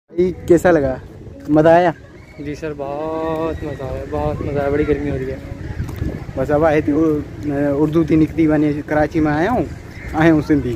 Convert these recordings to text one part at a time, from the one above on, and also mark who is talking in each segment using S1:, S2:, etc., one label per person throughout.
S1: कैसा लगा? मज़ा आया?
S2: जी सर बहुत मज़ा आया, बहुत मज़ा आया। बड़ी गर्मी हो रही है।
S1: बस अब आए थे उर्दू थी निकती बने कराची में आया हूँ सिंधी।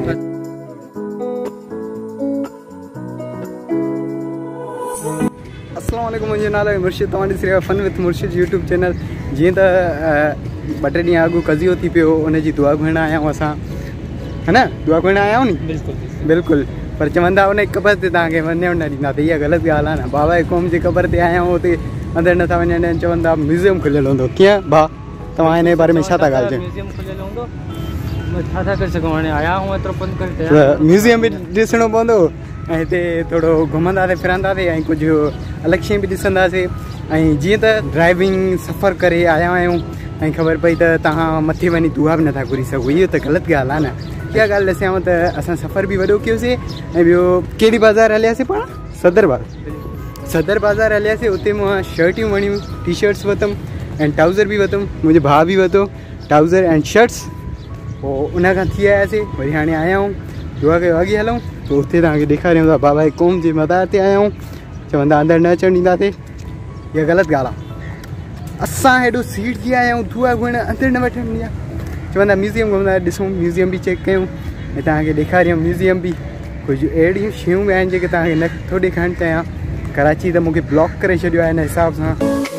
S1: अस्सलाम वालेकुम, मुंहिंजो नालो आहे मुर्शिद। तव्हां ॾिसी रहिया fun with Murshid YouTube channel. जीअं त ॿ टे ॾींहं अॻु कज़ियो थी पियो, उनजी दुआ घुरण आया आहियूं असां, है न? दुआ घुरण आया आहियूं नी?
S2: बिल्कुलु
S1: बिल्कुल। पर चवंदा उन क़बर ते तव्हांखे वञणु न ॾींदा, त इहा ग़लति ॻाल्हि आहे न। बाबा क़ौम जी क़बर ते आया आहियूं, हुते अंदरि नथा वञणु ॾियनि। चवंदा म्यूज़ियम खुलियल हूंदो। कीअं भाउ, तव्हां हिन जे बारे में छा था ॻाल्हायो?
S2: म्यूज़ियम खुलियल हूंदो, मां छा था करे सघूं? हाणे आया हूं एतिरो पंधु करे
S1: म्यूज़ियम बि ॾिसणो पवंदो ऐं हिते थोरो घुमंदासीं फिरंदासीं ऐं कुझु अलॻि शइ बि ॾिसंदासीं। ऐं जीअं त ड्राइविंग सफ़र करे आया आहियूं ऐं ख़बर पई त तव्हां मथे वञी दुआ बि नथा घुरी सघो, इहो त ग़लति ॻाल्हि आहे न। इहा ॻाल्हि ॾिसांव त असां सफ़र बि वॾो कयोसीं। ऐं ॿियो कहिड़ी बाज़ार हलियासीं पाण? सदर बाज़ार हलियासीं। उते मां शर्टियूं वणियूं, टी शर्ट्स वरितमि ऐं ट्राउज़र बि वरितमि। मुंहिंजे भाउ बि वरितो ट्राउज़र एंड शर्ट्स। पोइ उन खां थी आयासीं, वरी हाणे आया आहियूं दुआ कयो अॻे हलूं। पोइ उते तव्हांखे ॾेखारियूं था बाबा क़ौम जे मदार ते आया आहियूं। चवंदा अंदरि न अचणु ॾींदासीं, इहा ग़लति ॻाल्हि आहे। असां हेॾो सीट थी आया आहियूं, दुआ घुरण अंदरि न वठणु ॾिया। चवंदा म्यूज़ियम घुमंदा, ॾिसूं म्यूज़ियम बि चेक कयूं ऐं तव्हांखे ॾेखारियूं म्यूज़ियम बि। कुझु अहिड़ियूं शयूं बि आहिनि जेके तव्हांखे नथो ॾेखारणु चाहियां। कराची त मूंखे ब्लॉक करे छॾियो आहे हिन हिसाब सां।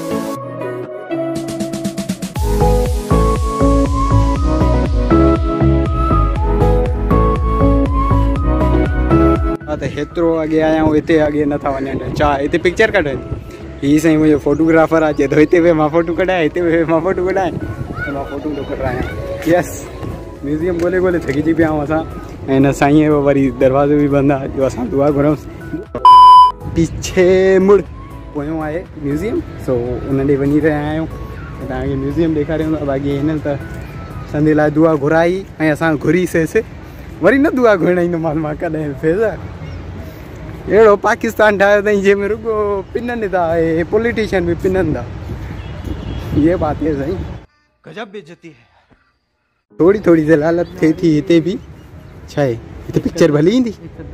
S1: हा त हेतिरो अॻे आया आहियूं, हिते अॻे नथा वञनि। छा हिते पिक्चर कढनि? हीअ साईं मुंहिंजो फोटोग्राफर आहे, चए थो हिते वेह मां फ़ोटू कढायां, हिते वेह मां फ़ोटू कढायां। त मां फ़ोटू थो कढायां। यस, म्यूज़ियम ॻोल्हे ॻोल्हे थकिजी पिया आहियूं असां। ऐं हिन साईं जो वरी दरवाज़ो बि बंदि आहे, जो असां दुआ घुरूं। पीछे मुड़ पोयों आहे म्यूज़ियम, सो उन ॾे वञी रहिया आहियूं। तव्हांखे म्यूज़ियम ॾेखारियूं था। बाक़ी हिन त संदे लाइ दुआ घुराई ऐं असां घुरीसीं, वरी न दुआ घुरण ईंदोमांसि मां कॾहिं। फेज़ अहिड़ो पाकिस्तान ठाहियो अथई जंहिंमें रुगो पिननि था, ऐं पॉलिटिशियन बि पिननि था। ये बात है साईं,
S2: गजब बेइज्जती है।
S1: थोड़ी थोड़ी ज़लालत थिए थी हिते बि। छा आहे हिते पिक्चर भली ईंदी?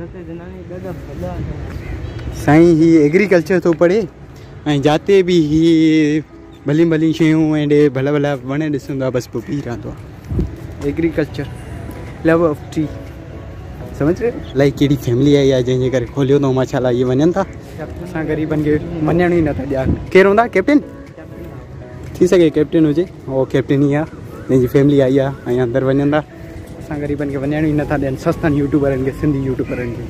S1: साईं ही एग्रीकल्चर थो पढ़े ऐं जाते बि ही भली भली शयूं ऐं भला भला वण ॾिसंदो आहे, बसि पोइ पी रहंदो आहे। एग्रीकल्चर, लव ऑफ ट्री, समझ रहे? अलाए कहिड़ी फैमिली आहे इहा जंहिंजे करे खोलियो अथऊं माशाल्लाह। इहे वञनि था, असां ग़रीबनि खे वञण ई नथा ॾियनि। केरु हूंदा? कैप्टन थी सघे, कैप्टन हुजे। उहो कैप्टन ई आहे जंहिंजी फैमिली आई आहे ऐं अंदरि वञनि था। असां ग़रीबनि खे वञण ई नथा ॾियनि, सस्तनि यूट्यूबरनि खे, सिंधी यूट्यूबरनि खे।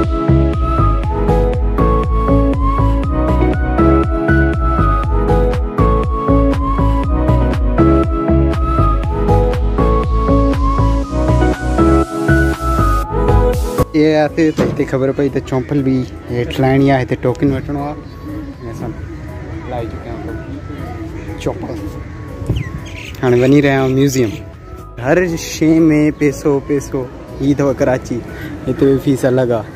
S1: ये आते त हिते ख़बर पई त चौंपल बि हेठि लाइणी आहे, हिते टोकन वठिणो आहे। असां लाइ चुकिया आहियूं चौंपल। हाणे वञी रहिया आहियूं म्यूज़ियम। हर शइ में पैसो पैसो। हीअ अथव कराची, हिते बि फीस अलॻि आहे।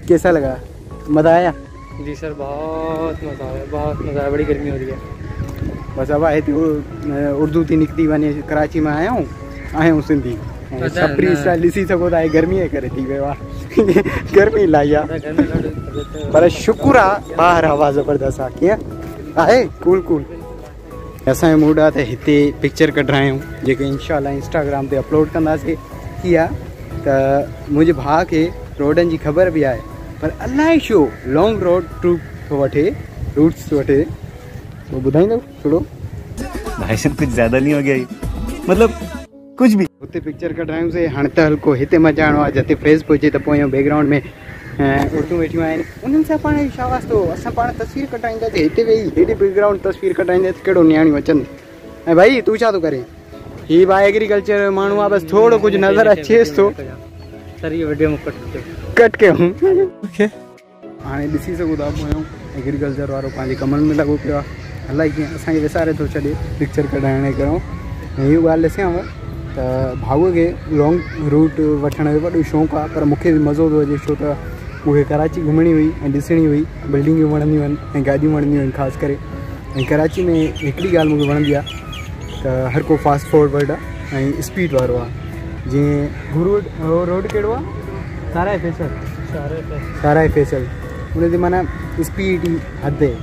S1: कैसा लगा, मज़ा आया?
S2: जी सर बहुत मज़ा आया, बहुत मज़ा आया, बड़ी गर्मी हो रही है।
S1: बस अब आए थे उर्दू थी निकती वने कराची में आया हूँ सिंधी छपरी स्टाइल ॾिसी सघो था गर्मी करे थी वियो आहे गर्मी इलाही आहे पर शुक्र आहे ॿाहिरि हवा ज़बरदस्त आहे। कीअं आहे? Cool cool. असांजो मूड आहे त हिते पिक्चर कढायूं जेके इंशाल्लाह इंस्टाग्राम ते अपलोड कंदासीं। कीअं आहे त मुंहिंजे भाउ खे रोडनि जी ख़बर बि आहे पर अलाए छो लॉन्ग रोड ट्रूप थो वठे, रूट्स थो वठे। वो ॿुधाईंदो थोरो?
S3: भाई साहब कुछ ज़्यादा नहीं हो गया ये, मतलब कुछ भी।
S1: हुते पिक्चर कढायूंसीं। हाणे त हल्को हिते मचाइणो आहे जिते फेस पहुचे त पोइ बैकग्राउंड में उर्दू वेठियूं आहिनि उन्हनि सां पाण छा वास्तो, असां पाण तस्वीर कटाईंदासीं हिते वेही हेॾे बैकग्राउंड तस्वीर कटाईंदासीं कहिड़ो नियाणियूं अचनि। ऐं भाई तूं छा थो करे? हीअ भाई एग्रीकल्चर माण्हू आहे, बसि थोरो कुझु नज़र अचेसि थो।
S2: सर ये वीडियो में
S1: कट कयूं। हाणे ॾिसी सघो था पोयों एग्रीकल्चर वारो पंहिंजे कमनि में लॻो पियो आहे। अलाए कीअं असांखे विसारे थो छॾे पिक्चर कढाइण जे करे। इहो ॻाल्हि ॾिसांव त भाऊअ खे लॉन्ग रूट वठण जो वॾो शौक़ु आहे पर मूंखे बि मज़ो थो अचे छो त उहे कराची घुमणी हुई ऐं ॾिसणी हुई, बिल्डिंगियूं वणंदियूं आहिनि ऐं गाॾियूं वणंदियूं आहिनि ख़ासि करे। ऐं कराची में हिकिड़ी ॻाल्हि मूंखे वणंदी आहे त हर को फास्ट फॉरवर्ड आहे ऐं स्पीड वारो आहे। जीअं रोड कहिड़ो आहे? सारा फैसल, सारा फैसल उन ते माना स्पीड ई हद आहे।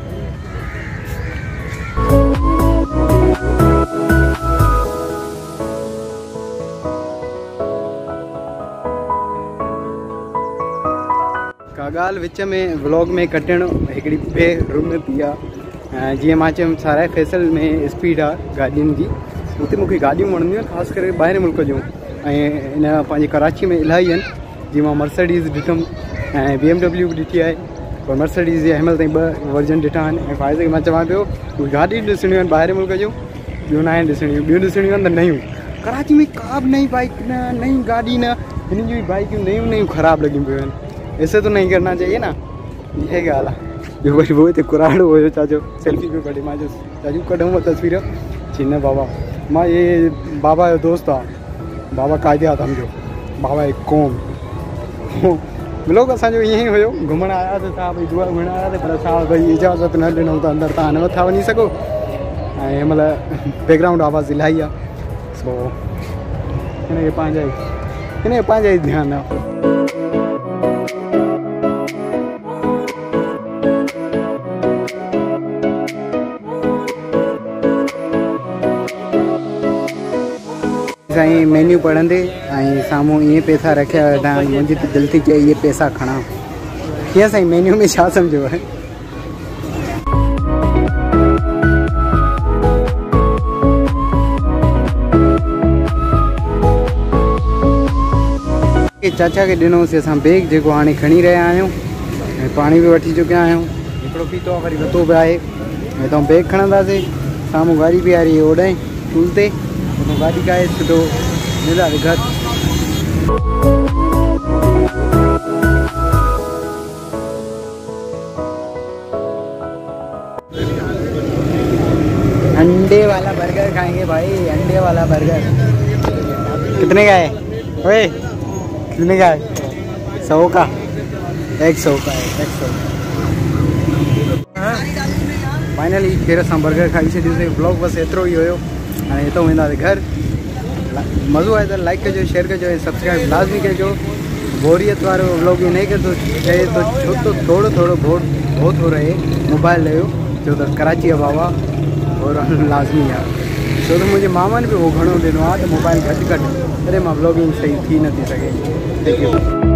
S1: का ॻाल्हि विच में व्लॉग में कटणु हिकिड़ी बेरुमती आहे। जीअं मां चयुमि सारा फैसल में स्पीड आहे गाॾियुनि जी, उते मूंखे गाॾियूं वणंदियूं आहिनि ख़ासि करे ॿाहिरि मुल्क जूं। ऐं इन पंहिंजे कराची में इलाही आहिनि। जीअं मां मर्सिडीज़ ॾिठुमि ऐं BMW बि ॾिठी आहे पर मर्सिडीज़ जे हिनमहिल ताईं 2 वर्जन ॾिठा आहिनि। ऐं फ़ाइदे खे मां चवां पियो उहे गाॾियूं ॾिसणियूं आहिनि ॿाहिरि मुल्क जूं, ॿियूं न आहिनि ॾिसणियूं। ॿियूं ॾिसणियूं आहिनि त नयूं। कराची में का बि नई बाइक न, नई गाॾी न, हिन जूं बाइकियूं नयूं नयूं ख़राबु लॻियूं पियूं आहिनि। ऐसे तो नहीं करना चाहिए ना, यह ॻाल्हि आहे। जो वरी वो हिते कुराड़ो हुयो चाचो सेल्फी पियो कढे। मां चयो चाचू कढूं तस्वीर? चई न बाबा, मां ये बाबा जो दोस्त आहे, बाबा क़ाइदे आज़म जो, बाबा एक कौम। ब्लॉग असांजो ईअं ई हुयो। घुमण आया त तव्हां भई दुआ घुमण आया त पर असां भई इजाज़त न ॾिनऊं त अंदरि तव्हां न नथा वञी सघो। ऐं हिन महिल बैकग्राउंड आवाज़ इलाही आहे सो हिनखे पंहिंजा ई ध्यानु आहे। साईं मेन्यू पढ़ंदे ऐं साम्हूं ईअं पैसा रखिया वेठा आहिनि। मुंहिंजी त दिलि थी चए इहे पैसा खणा। कीअं साईं मेन्यू में छा सम्झो आहे? चाचा खे ॾिनोसीं असां बैग जेको हाणे खणी रहिया आहियूं ऐं पाणी बि वठी चुकिया आहियूं। हिकिड़ो पीतो आहे वरी वतो बि आहे। ऐं तव्हां बैग खणंदासीं, साम्हूं गाॾी बि आ रही है ओॾां पुल ते, गाड़ी का है तो मिला घर। अंडे वाला बर्गर खाएंगे भाई, अंडे वाला बर्गर। कितने का है? ओए कितने का है? 100 का, 100 का है, 100। फाइनली फिर असां बर्गर खाई छॾियोसीं। ब्लॉग बस एतिरो ई हुयो। हाणे हितां वेंदासीं घर। मज़ो आहे त लाइक कजो, शेयर कजो ऐं सब्सक्राइब लाज़मी कजो। बोरियत वारो व्लॉग ई न कजो चए तो छो तो थोरो थोरो भो थो रहे मोबाइल जो, छो त कराची जो बाबा और लाज़मी आहे। छो त मुंहिंजे मामनि बि उहो घणो ॾिनो आहे त मोबाइल घटि तॾहिं मां व्लॉगिंग सही थी नथी सघे। Thank you.